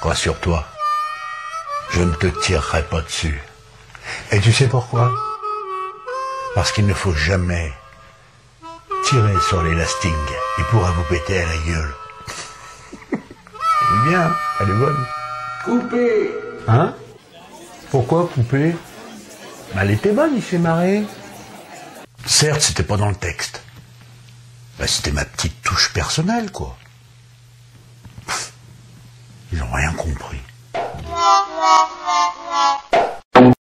Rassure-toi, je ne te tirerai pas dessus. Et tu sais pourquoi? Parce qu'il ne faut jamais tirer sur l'élastique. Il pourra vous péter à la gueule. Elle est bien, hein, elle est bonne. Coupé. Hein? Pourquoi couper? Bah, elle était bonne, il s'est marré. Certes, c'était pas dans le texte. Bah, c'était ma petite touche personnelle, quoi. Ils ont rien compris.